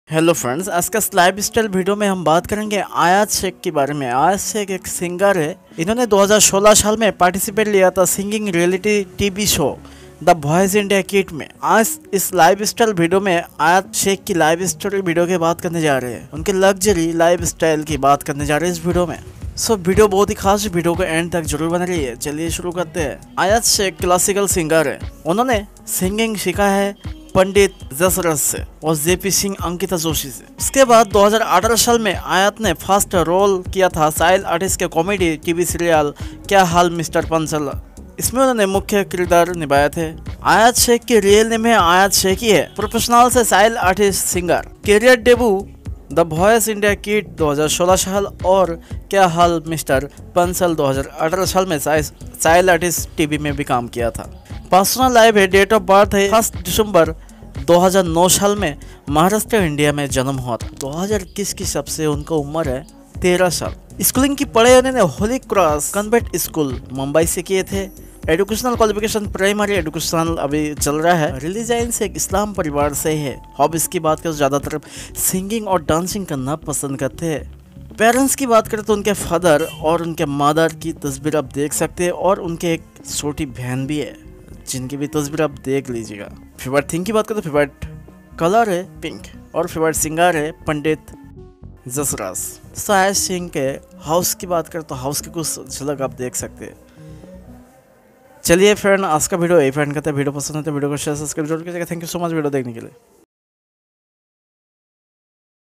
Hello friends, आज का life style video में हम बात करेंगे आयात शेख के बारे में। आयात शेख एक सिंगर है। इन्होंने 2016 साल में पार्टिसिपेट लिया था singing reality TV show The Voice India Kid में। आज इस लाइफ स्टाइल वीडियो में आयात शेख की लाइफ स्टाइल वीडियो की बात करने जा रहे हैं, उनके लग्जरी लाइफ स्टाइल की बात करने जा रहे हैं इस वीडियो में। वीडियो बहुत ही खास, वीडियो को एंड तक जरूर बने रहिए। चलिए शुरू करते हैं। आयात शेख क्लासिकल सिंगर है। उन्होंने सिंगिंग सीखा है पंडित जसरस से और जेपी सिंह अंकिता जोशी से। उसके बाद 2018 साल में आयात ने फर्स्ट रोल किया था साइल आर्टिस्ट के कॉमेडी टीवी सीरियल क्या हाल मिस्टर पंचल। इसमें उन्होंने मुख्य किरदार निभाए थे। आयात शेख की रियल नेम है आयात शेख ही है। प्रोफेशनल से child artist singer. Career debut The Voice India Kid 2016 साल और क्या हाल मिस्टर पंचल 2018 साल में साइल आर्टिस्ट टीवी में भी काम किया था। पर्सनल लाइफ है। डेट ऑफ बर्थ है 1 दिसंबर 2009 साल में महाराष्ट्र इंडिया में जन्म हुआ था। 2021 की हिसाब से उनका उम्र है 13 साल। स्कूलिंग की पढ़ाई उन्होंने Holy Cross Convent School Mumbai से किए थे। एजुकेशनल क्वालिफिकेशन प्राइमरी एजुकेशनल अभी चल रहा है। रिलीजन से एक इस्लाम परिवार से है। हॉबीज की बात करें तो ज़्यादातर सिंगिंग और डांसिंग करना पसंद करते हैं। पेरेंट्स की बात करें तो उनके फादर और उनके मदर की तस्वीर आप देख सकते हैं और उनके एक छोटी बहन भी है जिनकी भी तस्वीर आप देख लीजिएगा। फेवरेट थिंग की बात करें तो फेवरेट कलर है पिंक और फेवरेट सिंगर है पंडित जसराज। आयात सिंह के हाउस की बात करें तो हाउस की कुछ झलक आप देख सकते हैं। चलिए फ्रेंड, आज का वीडियो यही फ्रेंड करते हैं। वीडियो पसंद है तो वीडियो को शेयर सब्सक्राइब जरूर कीजिएगा। Thank you so much video देखने के लिए।